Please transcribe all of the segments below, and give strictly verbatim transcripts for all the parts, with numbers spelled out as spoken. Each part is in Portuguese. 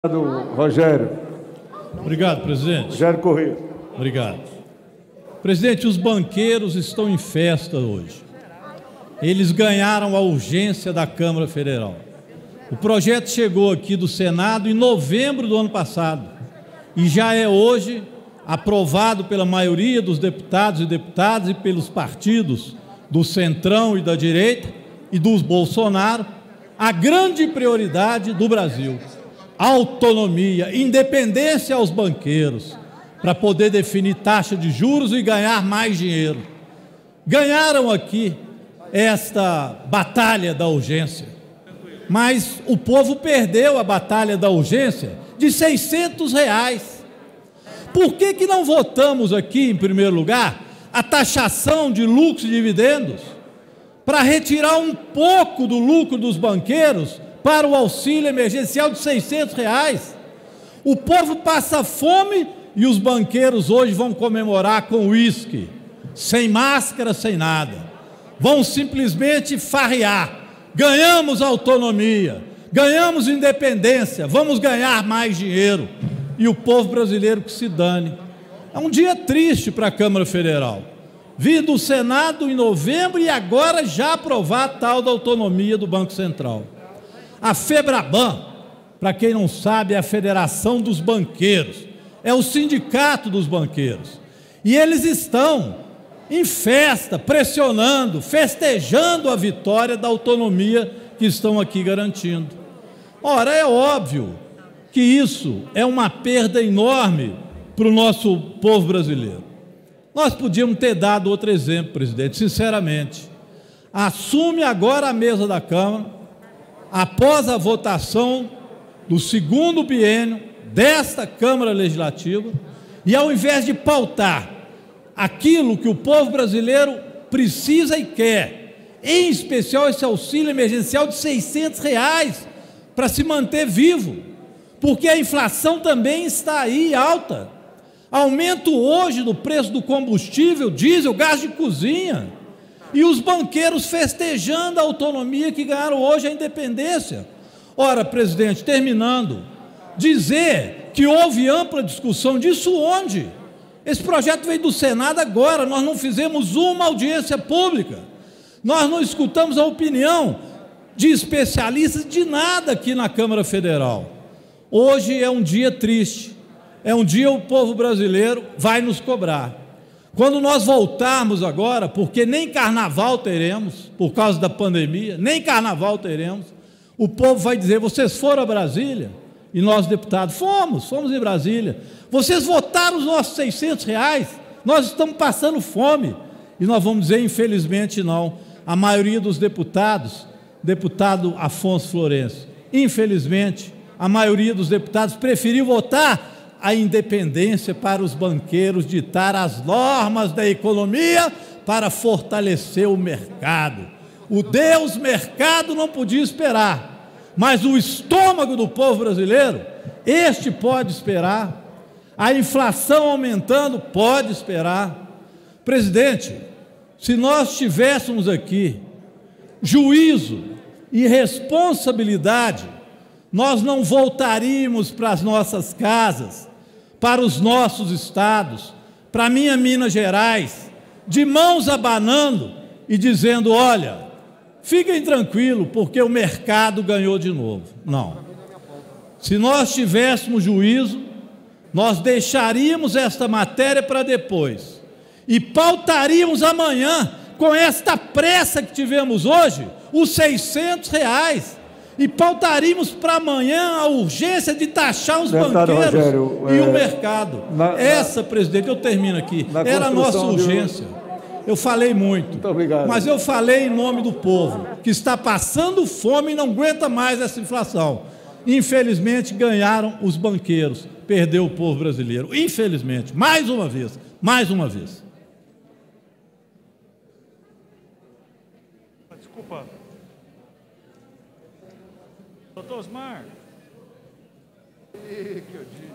Rogério. Obrigado, presidente. Rogério Corrêa. Obrigado. Presidente, os banqueiros estão em festa hoje. Eles ganharam a urgência da Câmara Federal. O projeto chegou aqui do Senado em novembro do ano passado e já é hoje aprovado pela maioria dos deputados e deputadas e pelos partidos do Centrão e da direita e dos Bolsonaro, a grande prioridade do Brasil. Autonomia, independência aos banqueiros, para poder definir taxa de juros e ganhar mais dinheiro. Ganharam aqui esta batalha da urgência, mas o povo perdeu a batalha da urgência de seiscentos reais. Por que que não votamos aqui, em primeiro lugar, a taxação de lucros e dividendos, para retirar um pouco do lucro dos banqueiros para o auxílio emergencial de seiscentos reais? O povo passa fome e os banqueiros hoje vão comemorar com uísque, sem máscara, sem nada. Vão simplesmente farrear. Ganhamos autonomia, ganhamos independência, vamos ganhar mais dinheiro. E o povo brasileiro que se dane. É um dia triste para a Câmara Federal. Vir do Senado em novembro e agora já aprovar a tal da autonomia do Banco Central. A FEBRABAN, para quem não sabe, é a Federação dos Banqueiros, é o sindicato dos banqueiros. E eles estão em festa, pressionando, festejando a vitória da autonomia que estão aqui garantindo. Ora, é óbvio que isso é uma perda enorme para o nosso povo brasileiro. Nós podíamos ter dado outro exemplo, presidente, sinceramente. Assume agora a mesa da Câmara, após a votação do segundo biênio desta Câmara Legislativa, e ao invés de pautar aquilo que o povo brasileiro precisa e quer, em especial esse auxílio emergencial de seiscentos reais para se manter vivo, porque a inflação também está aí alta. Aumento hoje do preço do combustível, diesel, gás de cozinha, e os banqueiros festejando a autonomia que ganharam hoje, a independência. Ora, presidente, terminando, dizer que houve ampla discussão disso onde? Esse projeto veio do Senado agora, nós não fizemos uma audiência pública, nós não escutamos a opinião de especialistas de nada aqui na Câmara Federal. Hoje é um dia triste, é um dia o povo brasileiro vai nos cobrar. Quando nós voltarmos agora, porque nem carnaval teremos, por causa da pandemia, nem carnaval teremos, o povo vai dizer: vocês foram a Brasília? E nós, deputados, fomos, fomos em Brasília. Vocês votaram os nossos seiscentos reais? Nós estamos passando fome. E nós vamos dizer: infelizmente não. A maioria dos deputados, deputado Afonso Florencio, infelizmente, a maioria dos deputados preferiu votar a independência para os banqueiros ditar as normas da economia para fortalecer o mercado. O Deus mercado não podia esperar, mas o estômago do povo brasileiro, este pode esperar. A inflação aumentando, pode esperar. Presidente, se nós tivéssemos aqui juízo e responsabilidade, nós não voltaríamos para as nossas casas, para os nossos estados, para a minha Minas Gerais, de mãos abanando e dizendo: olha, fiquem tranquilos, porque o mercado ganhou de novo. Não. Se nós tivéssemos juízo, nós deixaríamos esta matéria para depois e pautaríamos amanhã, com esta pressa que tivemos hoje, os seiscentos reais. E pautaríamos para amanhã a urgência de taxar os Deputado banqueiros Rogério, e é, o mercado. Na, Essa, na, presidente, eu termino aqui, era a nossa urgência. De... Eu falei muito, muito obrigado. Mas eu falei em nome do povo, que está passando fome e não aguenta mais essa inflação. Infelizmente, ganharam os banqueiros, perdeu o povo brasileiro. Infelizmente, mais uma vez, mais uma vez. Desculpa. Doutor Osmar. E, que eu digo.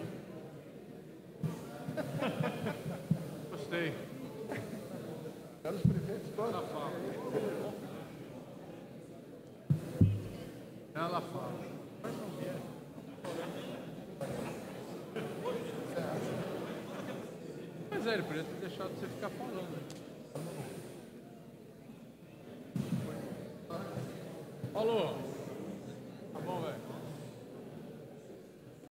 Gostei. Eu os prefeitos todos. Ela fala. Ela fala. Mas é, ele podia ter deixado você ficar falando. Falou.